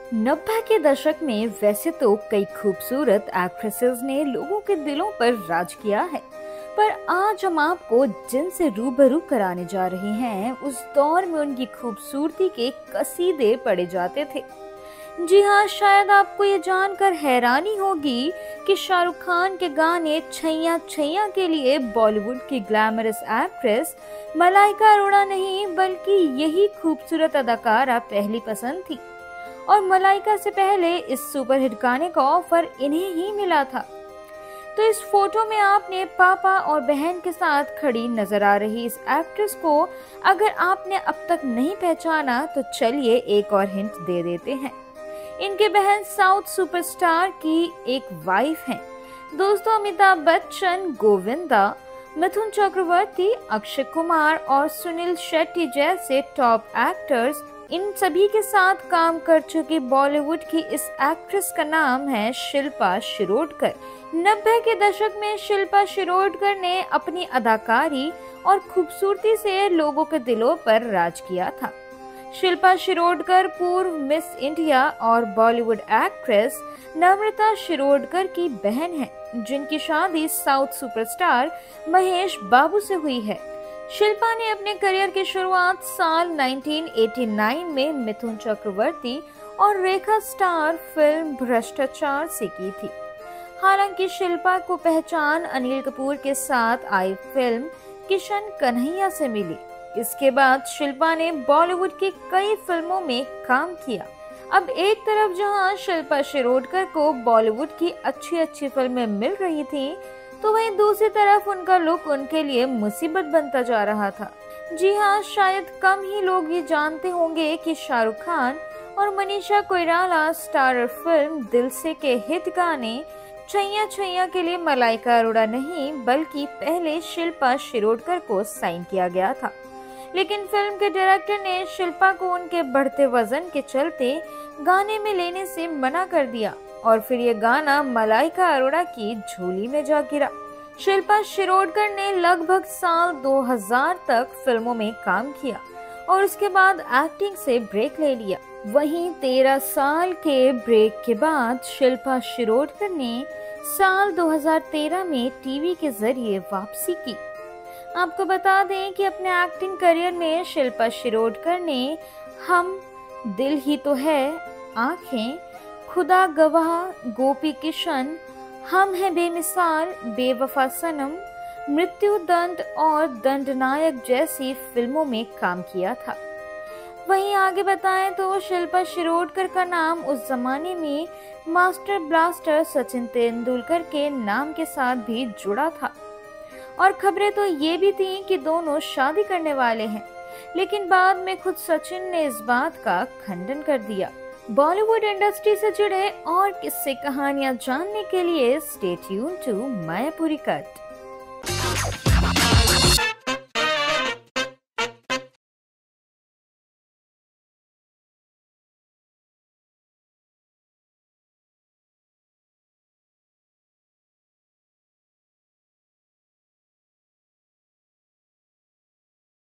90 के दशक में वैसे तो कई खूबसूरत एक्ट्रेसेस ने लोगों के दिलों पर राज किया है, पर आज हम आपको जिनसे रूबरू कराने जा रहे हैं उस दौर में उनकी खूबसूरती के कसीदे पढ़े जाते थे। जी हाँ, शायद आपको ये जानकर हैरानी होगी कि शाहरुख खान के गाने छैया छैया के लिए बॉलीवुड की ग्लैमरस एक्ट्रेस मलाइका अरोड़ा नहीं बल्कि यही खूबसूरत अदाकारा पहली पसंद थी। और मलाइका से पहले इस सुपरहिट गाने का ऑफर इन्हें ही मिला था। तो इस फोटो में आपने पापा और बहन के साथ खड़ी नजर आ रही इस एक्ट्रेस को अगर आपने अब तक नहीं पहचाना तो चलिए एक और हिंट दे देते हैं। इनके बहन साउथ सुपरस्टार की एक वाइफ हैं। दोस्तों, अमिताभ बच्चन, गोविंदा, मिथुन चक्रवर्ती, अक्षय कुमार और सुनील शेट्टी जैसे टॉप एक्टर्स, इन सभी के साथ काम कर चुकी बॉलीवुड की इस एक्ट्रेस का नाम है शिल्पा शिरोडकर। 90 के दशक में शिल्पा शिरोडकर ने अपनी अदाकारी और खूबसूरती से लोगों के दिलों पर राज किया था। शिल्पा शिरोडकर पूर्व मिस इंडिया और बॉलीवुड एक्ट्रेस नम्रता शिरोडकर की बहन है, जिनकी शादी साउथ सुपरस्टार महेश बाबू से हुई है। शिल्पा ने अपने करियर की शुरुआत साल 1989 में मिथुन चक्रवर्ती और रेखा स्टार फिल्म भ्रष्टाचार से की थी। हालांकि शिल्पा को पहचान अनिल कपूर के साथ आई फिल्म किशन कन्हैया से मिली। इसके बाद शिल्पा ने बॉलीवुड की कई फिल्मों में काम किया। अब एक तरफ जहां शिल्पा शिरोडकर को बॉलीवुड की अच्छी फिल्में मिल रही थी, तो वहीं दूसरी तरफ उनका लुक उनके लिए मुसीबत बनता जा रहा था। जी हाँ, शायद कम ही लोग ये जानते होंगे कि शाहरुख खान और मनीषा कोइराला स्टारर फिल्म दिल से के हिट गाने छैया छैया के लिए मलाइका अरोड़ा नहीं बल्कि पहले शिल्पा शिरोडकर को साइन किया गया था। लेकिन फिल्म के डायरेक्टर ने शिल्पा को उनके बढ़ते वजन के चलते गाने में लेने से मना कर दिया और फिर ये गाना मलाइका अरोड़ा की झोली में जा गिरा। शिल्पा शिरोडकर ने लगभग साल 2000 तक फिल्मों में काम किया और उसके बाद एक्टिंग से ब्रेक ले लिया। वहीं 13 साल के ब्रेक के बाद शिल्पा शिरोडकर ने साल 2013 में टीवी के जरिए वापसी की। आपको बता दें कि अपने एक्टिंग करियर में शिल्पा शिरोडकर ने हम, दिल ही तो है, आंखें, खुदा गवाह, गोपी किशन, हम हैं बेमिसाल, बेवफा सनम, मृत्यु दंड और दंडनायक जैसी फिल्मों में काम किया था। वहीं आगे बताएं तो शिल्पा शिरोडकर का नाम उस जमाने में मास्टर ब्लास्टर सचिन तेंदुलकर के नाम के साथ भी जुड़ा था और खबरें तो ये भी थी कि दोनों शादी करने वाले हैं, लेकिन बाद में खुद सचिन ने इस बात का खंडन कर दिया। बॉलीवुड इंडस्ट्री से जुड़े और किस्से कहानियां जानने के लिए stay tuned to Mayapuri cut.